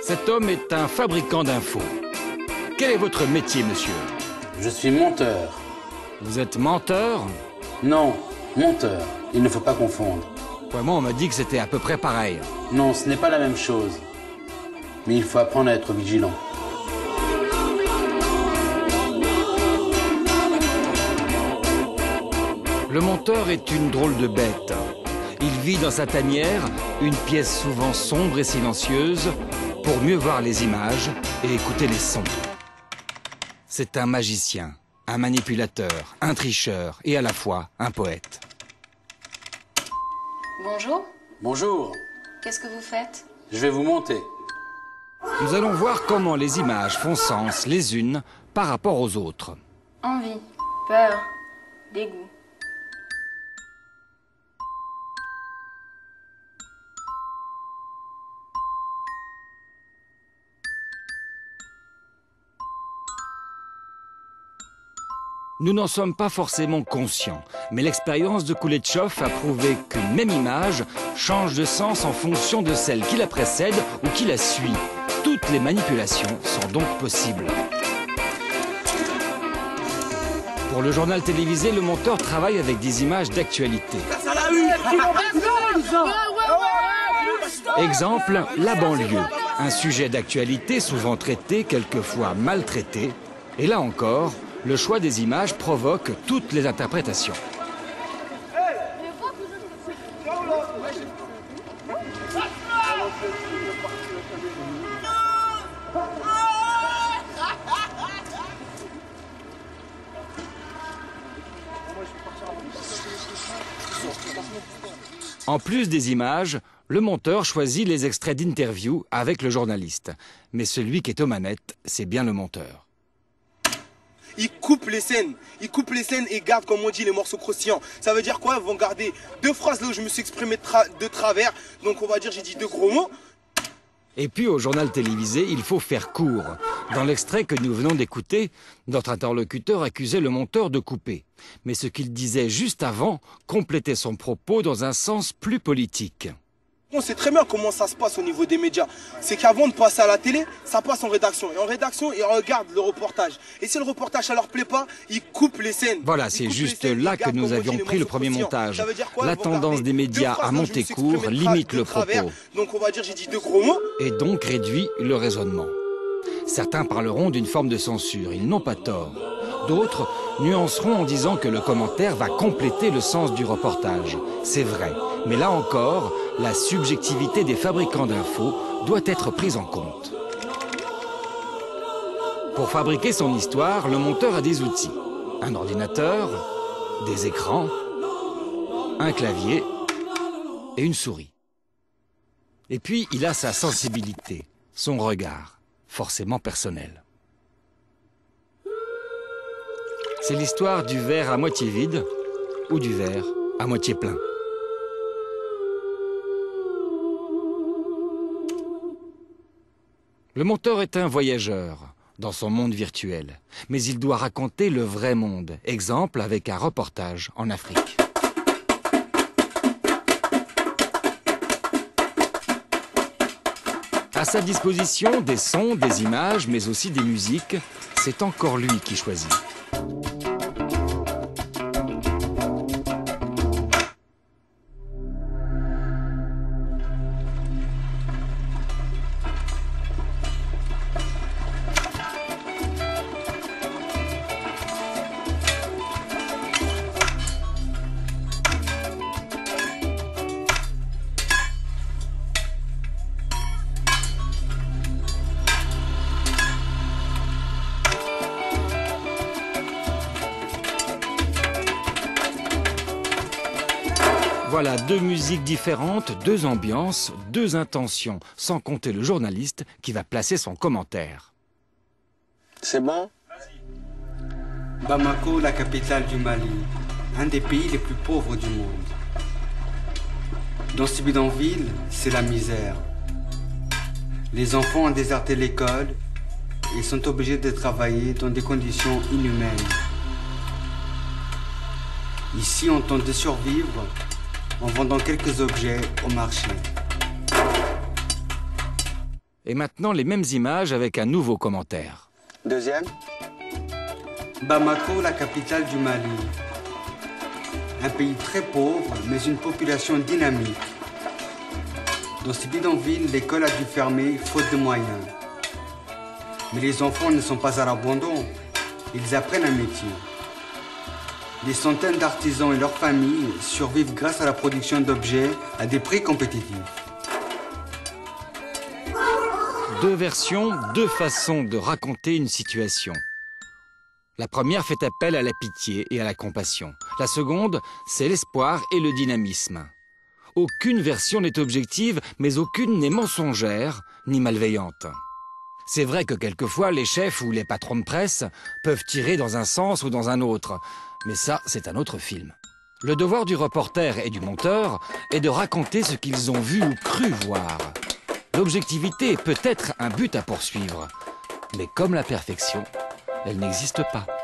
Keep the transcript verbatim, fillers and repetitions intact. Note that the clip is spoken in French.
Cet homme est un fabricant d'infos. Quel est votre métier, monsieur? Je suis monteur. Vous êtes menteur? Non, monteur. Il ne faut pas confondre. Ouais, moi, on m'a dit que c'était à peu près pareil. Non, ce n'est pas la même chose. Mais il faut apprendre à être vigilant. Le monteur est une drôle de bête. Il vit dans sa tanière, une pièce souvent sombre et silencieuse, pour mieux voir les images et écouter les sons. C'est un magicien, un manipulateur, un tricheur et à la fois un poète. Bonjour. Bonjour. Qu'est-ce que vous faites? Je vais vous monter. Nous allons voir comment les images font sens les unes par rapport aux autres. Envie, peur, dégoût. Nous n'en sommes pas forcément conscients, mais l'expérience de Kuleshov a prouvé qu'une même image change de sens en fonction de celle qui la précède ou qui la suit. Toutes les manipulations sont donc possibles. Pour le journal télévisé, le monteur travaille avec des images d'actualité. Exemple, la banlieue. Un sujet d'actualité souvent traité, quelquefois maltraité. Et là encore, le choix des images provoque toutes les interprétations. En plus des images, le monteur choisit les extraits d'interviews avec le journaliste. Mais celui qui est aux manettes, c'est bien le monteur. Ils coupent les scènes, ils coupent les scènes et gardent, comme on dit, les morceaux croustillants. Ça veut dire quoi? Ils vont garder deux phrases là où je me suis exprimé de, tra de travers. Donc on va dire, j'ai dit deux gros mots. Et puis au journal télévisé, il faut faire court. Dans l'extrait que nous venons d'écouter, notre interlocuteur accusait le monteur de couper. Mais ce qu'il disait juste avant complétait son propos dans un sens plus politique. On sait très bien comment ça se passe au niveau des médias. C'est qu'avant de passer à la télé, ça passe en rédaction. Et en rédaction, ils regardent le reportage. Et si le reportage ne leur plaît pas, ils coupent les scènes. Voilà, c'est juste là que nous avions pris le premier montage. La tendance des médias à monter court limite le propos. Donc on va dire, j'ai dit deux gros mots. Et donc réduit le raisonnement. Certains parleront d'une forme de censure, ils n'ont pas tort. D'autres nuanceront en disant que le commentaire va compléter le sens du reportage. C'est vrai, mais là encore, la subjectivité des fabricants d'infos doit être prise en compte. Pour fabriquer son histoire, le monteur a des outils. Un ordinateur, des écrans, un clavier et une souris. Et puis, il a sa sensibilité, son regard, forcément personnel. C'est l'histoire du verre à moitié vide ou du verre à moitié plein. Le monteur est un voyageur dans son monde virtuel, mais il doit raconter le vrai monde. Exemple avec un reportage en Afrique. À sa disposition, des sons, des images, mais aussi des musiques, c'est encore lui qui choisit. Voilà deux musiques différentes, deux ambiances, deux intentions, sans compter le journaliste qui va placer son commentaire. C'est bon? Bamako, la capitale du Mali, un des pays les plus pauvres du monde. Dans ce bidonville, c'est la misère. Les enfants ont déserté l'école et sont obligés de travailler dans des conditions inhumaines. Ici, on tente de survivre en vendant quelques objets au marché. Et maintenant, les mêmes images avec un nouveau commentaire. Deuxième. Bamako, la capitale du Mali. Un pays très pauvre, mais une population dynamique. Dans ce bidonville, l'école a dû fermer faute de moyens. Mais les enfants ne sont pas à l'abandon. Ils apprennent un métier. Des centaines d'artisans et leurs familles survivent grâce à la production d'objets à des prix compétitifs. Deux versions, deux façons de raconter une situation. La première fait appel à la pitié et à la compassion. La seconde, c'est l'espoir et le dynamisme. Aucune version n'est objective, mais aucune n'est mensongère ni malveillante. C'est vrai que quelquefois, les chefs ou les patrons de presse peuvent tirer dans un sens ou dans un autre. Mais ça, c'est un autre film. Le devoir du reporter et du monteur est de raconter ce qu'ils ont vu ou cru voir. L'objectivité peut être un but à poursuivre, mais comme la perfection, elle n'existe pas.